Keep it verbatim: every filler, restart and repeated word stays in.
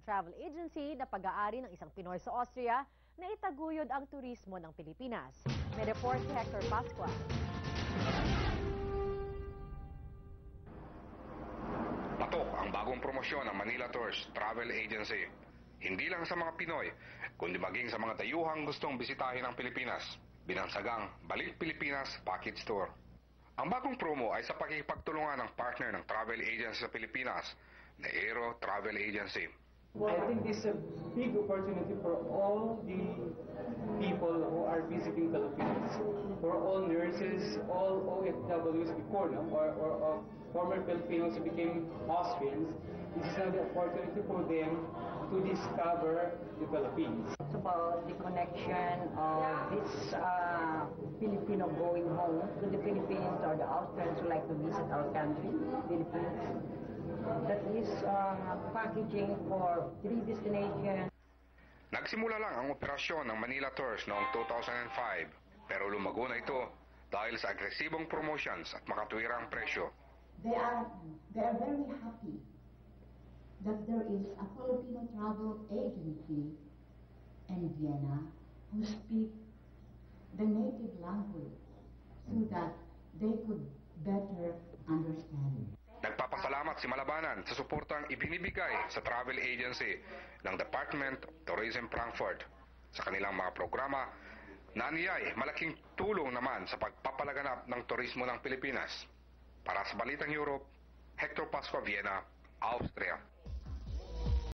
travel agency na pag-aari ng isang Pinoy sa Austria na itaguyod ang turismo ng Pilipinas. May report si Hector Pascua. Patok ang bagong promosyon ng Manila Tours Travel Agency. Hindi lang sa mga Pinoy, kundi maging sa mga dayuhang gustong bisitahin ang Pilipinas. Binansagang Balik Pilipinas Package Tour. Ang bagong promo ay sa pakikipagtulungan ng partner ng travel agency sa Pilipinas, na Aero Travel Agency. I think this is a big opportunity for all the people who are visiting Philippines, for all nurses, all O F Ws before, no? or, or, or former Filipinos who became Austrians. This is an opportunity for them to discover the Philippines. It's about the connection of this uh, Filipino going home to the Philippines, or the Austrians who like to visit our country, Philippines. That is uh, packaging for three destinations. Nagsimula lang ang operasyon ng Manila Tours noong two thousand five, pero lumago na ito dahil sa agresibong promotions at makatwirang presyo. They are, they are very happy that there is a Filipino travel agency in Vienna who speak the native language so that they could better understand. Nagpapasalamat si Malabanan sa suportang ibinibigay sa travel agency ng Department of Tourism Frankfurt sa kanilang mga programa na niya'y malaking tulong naman sa pagpapalaganap ng turismo ng Pilipinas. Para sa Balitang Europe, Hector Pascua, Vienna, Austria.